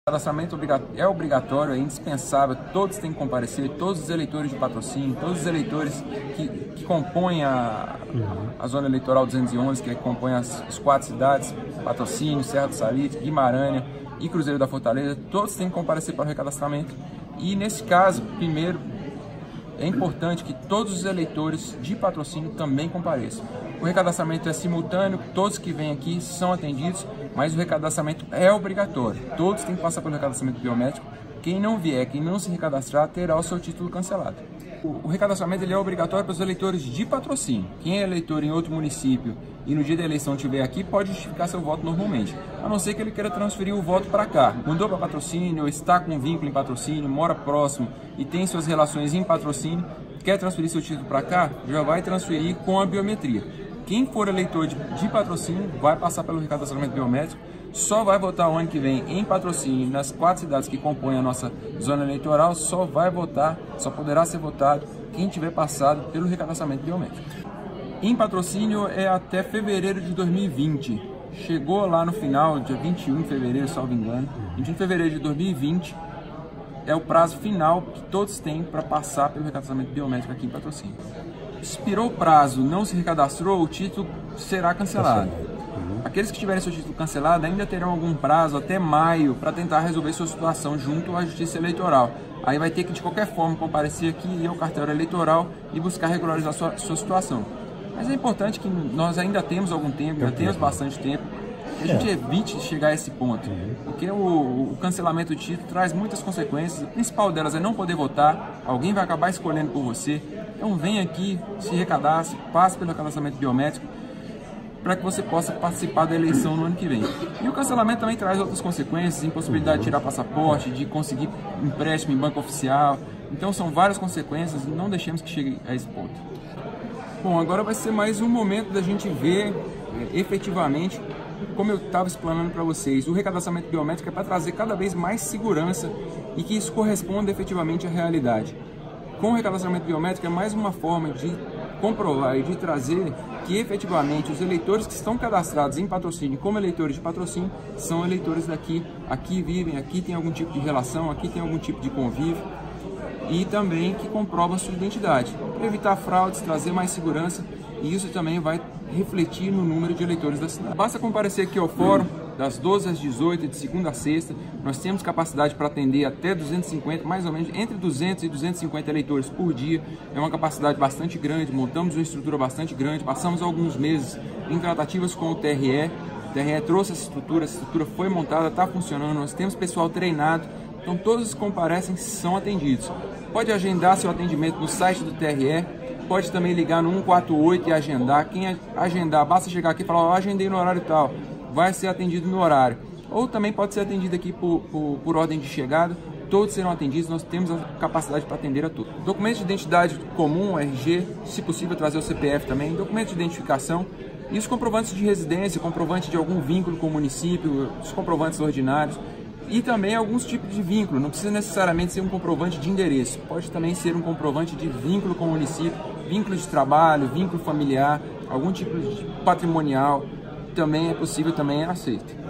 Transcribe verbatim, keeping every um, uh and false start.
O cadastramento é obrigatório, é indispensável, todos têm que comparecer, todos os eleitores de patrocínio, todos os eleitores que, que compõem a, a zona eleitoral duzentos e onze, que compõe as, as quatro cidades, Patrocínio, Serra do Salitre, Guimarães e Cruzeiro da Fortaleza, todos têm que comparecer para o recadastramento. E nesse caso, primeiro, é importante que todos os eleitores de patrocínio também compareçam. O recadastramento é simultâneo, todos que vêm aqui são atendidos, mas o recadastramento é obrigatório. Todos têm que passar pelo recadastramento biométrico. Quem não vier, quem não se recadastrar, terá o seu título cancelado. O recadastramento ele é obrigatório para os eleitores de patrocínio. Quem é eleitor em outro município e no dia da eleição estiver aqui, pode justificar seu voto normalmente, a não ser que ele queira transferir o voto para cá. Mudou para patrocínio, está com vínculo em patrocínio, mora próximo e tem suas relações em patrocínio, quer transferir seu título para cá, já vai transferir com a biometria. Quem for eleitor de, de patrocínio vai passar pelo recadastramento biométrico, só vai votar o ano que vem em patrocínio nas quatro cidades que compõem a nossa zona eleitoral, só vai votar, só poderá ser votado quem tiver passado pelo recadastramento biométrico. Em patrocínio é até fevereiro de dois mil e vinte, chegou lá no final, dia vinte e um de fevereiro, salvo engano, vinte e um de fevereiro de dois mil e vinte é o prazo final que todos têm para passar pelo recadastramento biométrico aqui em patrocínio. Expirou o prazo, não se recadastrou, o título será cancelado. Aqueles que tiverem seu título cancelado ainda terão algum prazo até maio para tentar resolver sua situação junto à Justiça Eleitoral. Aí vai ter que de qualquer forma comparecer aqui, ir ao cartório eleitoral e buscar regularizar sua, sua situação. Mas é importante que nós ainda temos algum tempo, ainda temos bastante tempo, que a gente evite chegar a esse ponto. Porque o, o cancelamento do título traz muitas consequências, a principal delas é não poder votar, alguém vai acabar escolhendo por você. Então vem aqui, se recadastre, passe pelo cadastramento biométrico para que você possa participar da eleição no ano que vem. E o cancelamento também traz outras consequências, impossibilidade de tirar passaporte, de conseguir empréstimo em banco oficial. Então são várias consequências e não deixemos que chegue a esse ponto. Bom, agora vai ser mais um momento da gente ver é, efetivamente, como eu estava explanando para vocês, o recadastramento biométrico é para trazer cada vez mais segurança e que isso corresponda efetivamente à realidade. Com o recadastramento biométrico é mais uma forma de comprovar e de trazer que efetivamente os eleitores que estão cadastrados em patrocínio como eleitores de patrocínio são eleitores daqui, aqui vivem, aqui tem algum tipo de relação, aqui tem algum tipo de convívio e também que comprova a sua identidade, para evitar fraudes, trazer mais segurança e isso também vai refletir no número de eleitores da cidade. Basta comparecer aqui ao fórum das doze às dezoito, de segunda a sexta. Nós temos capacidade para atender até duzentos e cinquenta, mais ou menos entre duzentos e duzentos e cinquenta eleitores por dia. É uma capacidade bastante grande, montamos uma estrutura bastante grande, passamos alguns meses em tratativas com o T R E. O T R E trouxe essa estrutura, essa estrutura foi montada, está funcionando, nós temos pessoal treinado, então todos que comparecem são atendidos. Pode agendar seu atendimento no site do T R E, pode também ligar no um quatro oito e agendar. Quem agendar, basta chegar aqui e falar, ó, agendei no horário tal, vai ser atendido no horário. Ou também pode ser atendido aqui por, por, por ordem de chegada, todos serão atendidos, nós temos a capacidade para atender a todos. Documento de identidade comum, R G, se possível trazer o C P F também, documento de identificação e os comprovantes de residência, comprovante de algum vínculo com o município, os comprovantes ordinários e também alguns tipos de vínculo, não precisa necessariamente ser um comprovante de endereço, pode também ser um comprovante de vínculo com o município, vínculo de trabalho, vínculo familiar, algum tipo de patrimonial, também é possível, também é aceito.